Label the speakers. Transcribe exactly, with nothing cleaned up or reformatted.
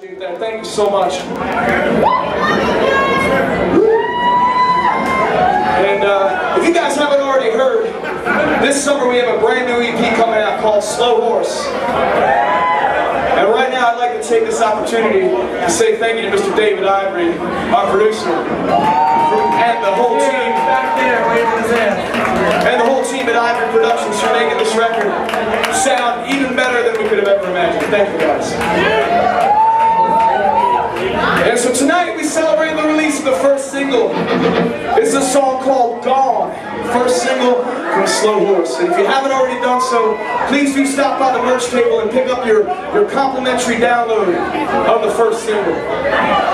Speaker 1: Thank you so much. And uh, if you guys haven't already heard, this summer we have a brand new E P coming out called Slow Horse. And right now I'd like to take this opportunity to say thank you to Mister David Ivory, our producer, and the whole team back there, and the whole team at Ivory Productions for making this record sound even better than we could have ever imagined. Thank you guys. And so tonight we celebrate the release of the first single. It's a song called Gone, first single from Slow Horse. And if you haven't already done so, please do stop by the merch table and pick up your, your complimentary download of the first single.